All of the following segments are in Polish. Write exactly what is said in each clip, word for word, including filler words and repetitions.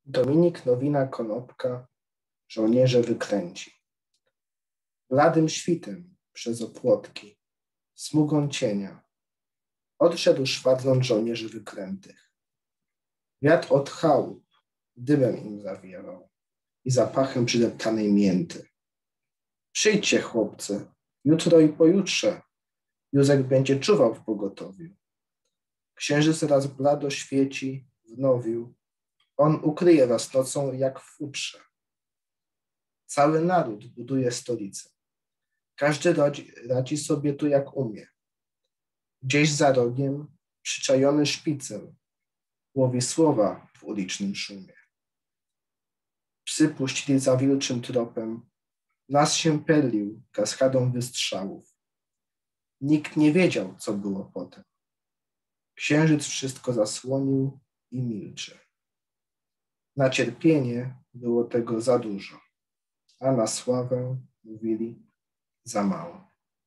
Dominik Nowina-Konopka żołnierze wykręci. Bladym świtem przez opłotki, smugą cienia, odszedł szwadron żołnierzy wykrętych. Wiatr od chałup dymem im zawiewał i zapachem przydeptanej mięty. Przyjdźcie, chłopcy, jutro i pojutrze. Józek będzie czuwał w pogotowiu. Księżyc raz blado świeci w nowiu. On ukryje was nocą jak w futrze. Cały naród buduje stolicę. Każdy radzi, radzi sobie tu jak umie. Gdzieś za rogiem przyczajony szpicel łowi słowa w ulicznym szumie. Psy puścili za wilczym tropem. Las się perlił kaskadą wystrzałów. Nikt nie wiedział, co było potem. Księżyc wszystko zasłonił i milczy. Na cierpienie było tego za dużo, a na sławę, mówili, za mało.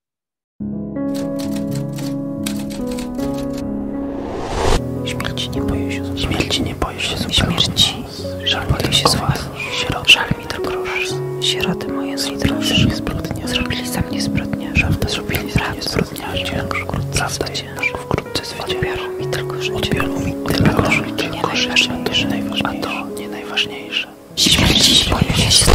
Śmierci nie boję się zupełnie. Śmierci nie boję się zupełnie. Śmierci żal boję się z was. Żal mi to grosz. Sieroty moje zrobili zbrodnia. Zrobili za mnie zbrodnia. Prawda zrobili za mnie zbrodniarze. Prawda ciężko wkrótce zwycięży. Odbiorą mi tylko życie. Odbiorą mi tylko życie. Nie najważniejsze. A to nie najważniejsze. Śmierci boję się